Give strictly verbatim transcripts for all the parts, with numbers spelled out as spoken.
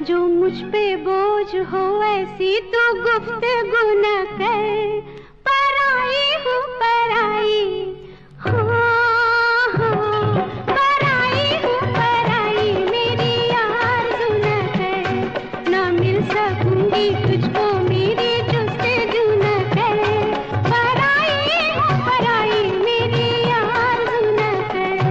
जो मुझ पे बोझ हो ऐसी तो गुफ्तगू न कर। पराई हूँ पराई, हाँ हाँ पराई हूँ पराई, मेरी आरज़ू न कर। ना मिल सकूंगी तुझको मेरी जुस्तजू न कर। पराई हूँ पराई, मेरी आरज़ू न कर।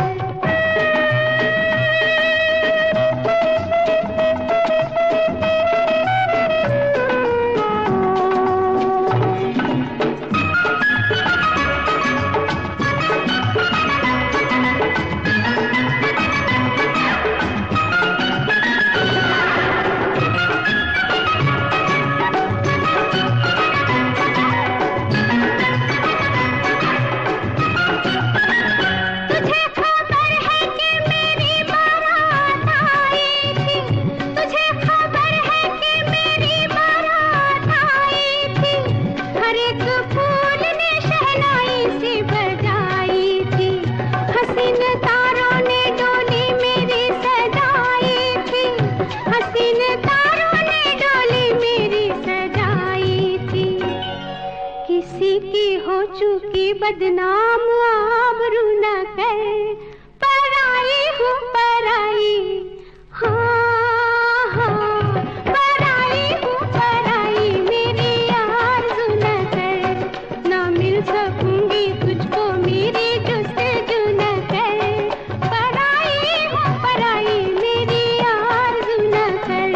किसी की हो चुकी बदनाम आबरू न कर। पराई हूँ पराई, हाँ हाँ पराई हूँ पराई, मेरी आरज़ू न कर। ना मिल सकूंगी तुझको मेरी जुस्तजू न कर। पराई हूँ पराई, मेरी आरज़ू न कर।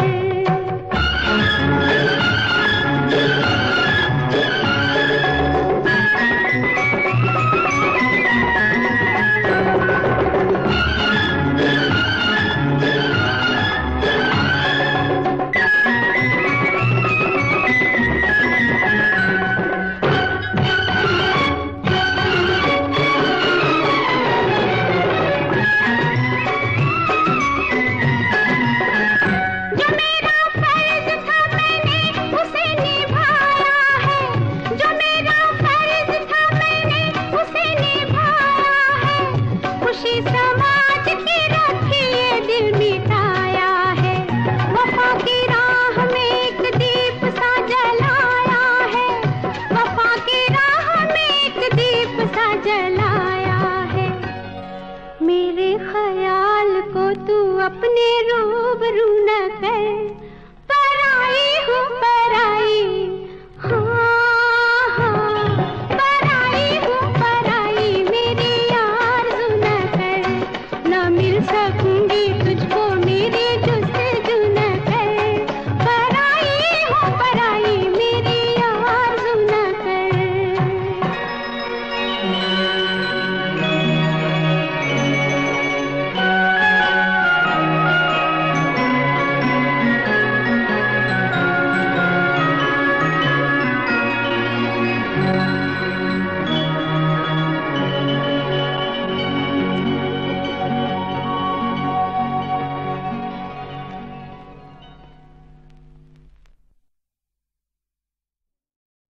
समाज की रखिए दिल मिटाया है, वफा की राह में एक दीप सा जलाया है। वफा की राह में एक दीप सा जलाया है। मेरे ख्याल को तू अपने रूबरू न कर।